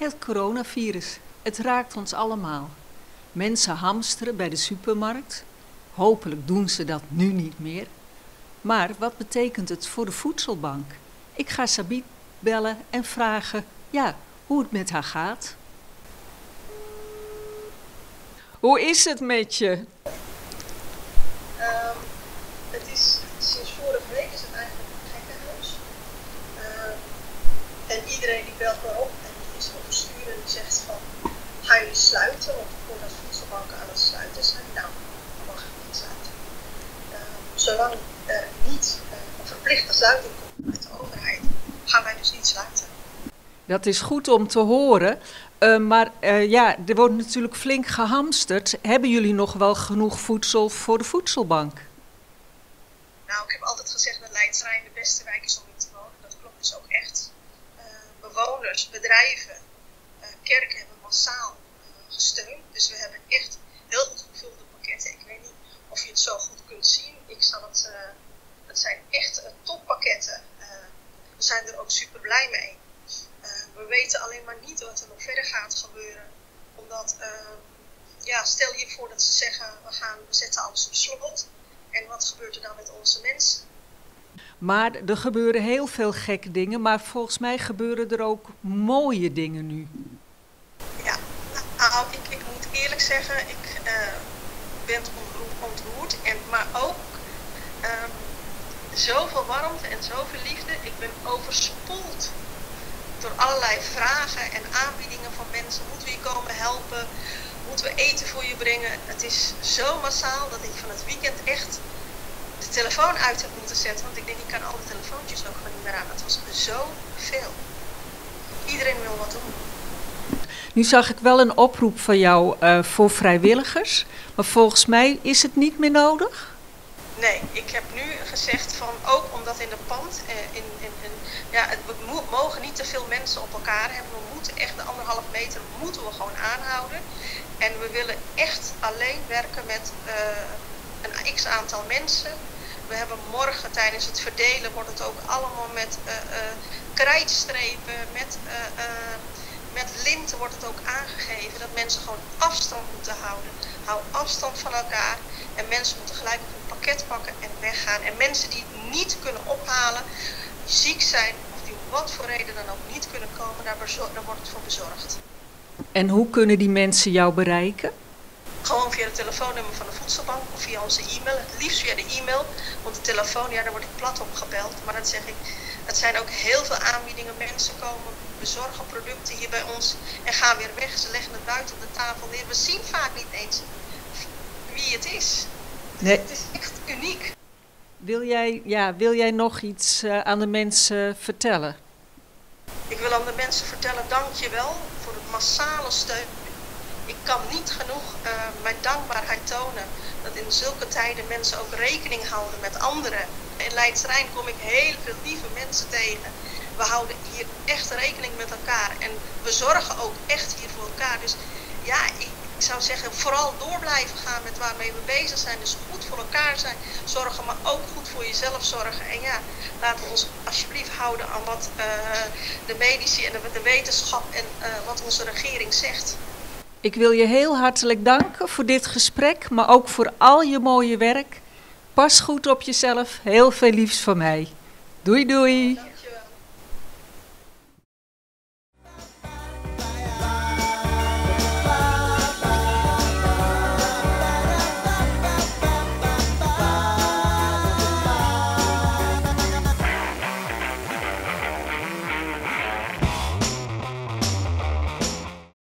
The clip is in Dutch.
het coronavirus. Het raakt ons allemaal. Mensen hamsteren bij de supermarkt. Hopelijk doen ze dat nu niet meer. Maar wat betekent het voor de voedselbank? Ik ga Sabine bellen en vragen hoe het met haar gaat. Hoe is het met je? Het is sinds vorige week is het eigenlijk een gekkenhuis. En iedereen die belt maar op en die is overstuur en die zegt van, gaan jullie sluiten? Want voordat voedselbanken aan het sluiten zijn, nou, dan mag je niet sluiten. Zolang er niet een verplichte sluiting komt uit de overheid, gaan wij dus niet sluiten. Dat is goed om te horen. Maar er wordt natuurlijk flink gehamsterd. Hebben jullie nog wel genoeg voedsel voor de voedselbank? Nou, ik heb altijd gezegd dat Leidsrijn de beste wijk is om in te wonen. Dat klopt dus ook echt. Bewoners, bedrijven, kerken hebben massaal gesteund. Dus we hebben echt heel goed gevulde pakketten. Ik weet niet of je het zo goed kunt zien. Het zijn echt toppakketten. We zijn er ook super blij mee. We weten alleen maar niet wat er nog verder gaat gebeuren. Omdat, stel je voor dat ze zeggen, we zetten alles op slot. En wat gebeurt er dan met onze mensen? Maar er gebeuren heel veel gekke dingen, maar volgens mij gebeuren er ook mooie dingen nu. Ja, nou, ik moet eerlijk zeggen, ik ben ontroerd. Maar ook zoveel warmte en zoveel liefde. Ik ben overspoeld door allerlei vragen en aanbiedingen van mensen. Moeten we je komen helpen? Moeten we eten voor je brengen? Het is zo massaal dat ik van het weekend echt de telefoon uit heb moeten zetten. Want ik denk, ik kan alle telefoontjes ook gewoon niet meer aan. Het was zoveel. Iedereen wil wat doen. Nu zag ik wel een oproep van jou voor vrijwilligers. Maar volgens mij is het niet meer nodig? Nee, ik heb nu gezegd van, ook omdat in de pand, we mogen niet te veel mensen op elkaar hebben. We moeten echt de 1,5 meter moeten we gewoon aanhouden. En we willen echt alleen werken met een x-aantal mensen. We hebben morgen tijdens het verdelen wordt het ook allemaal met krijtstrepen, met linten wordt het ook aangegeven dat mensen gewoon afstand moeten houden. Hou afstand van elkaar en mensen moeten gelijk op een pakket pakken en weggaan. En mensen die het niet kunnen ophalen, die ziek zijn of die om wat voor reden dan ook niet kunnen komen, daar wordt het voor bezorgd. En hoe kunnen die mensen jou bereiken? Gewoon via het telefoonnummer van de voedselbank of via onze e-mail. Het liefst via de e-mail, want de telefoon, daar word ik plat op gebeld. Maar dat zeg ik, het zijn ook heel veel aanbiedingen. Mensen komen, bezorgen producten hier bij ons en gaan weer weg. Ze leggen het buiten op de tafel neer. We zien vaak niet eens wie het is. Nee. Het is echt uniek. Wil jij nog iets aan de mensen vertellen? Ik wil aan de mensen vertellen, dank je wel voor het massale steun. Ik kan niet genoeg mijn dankbaarheid tonen dat in zulke tijden mensen ook rekening houden met anderen. In Leidsrijn kom ik heel veel lieve mensen tegen. We houden hier echt rekening met elkaar en we zorgen ook echt hier voor elkaar. Dus ja, ik zou zeggen, vooral door blijven gaan met waarmee we bezig zijn. Dus goed voor elkaar zijn, zorgen, maar ook goed voor jezelf zorgen. En ja, laten we ons alsjeblieft houden aan wat de medici en de wetenschap en wat onze regering zegt. Ik wil je heel hartelijk danken voor dit gesprek, maar ook voor al je mooie werk. Pas goed op jezelf. Heel veel liefs van mij. Doei doei.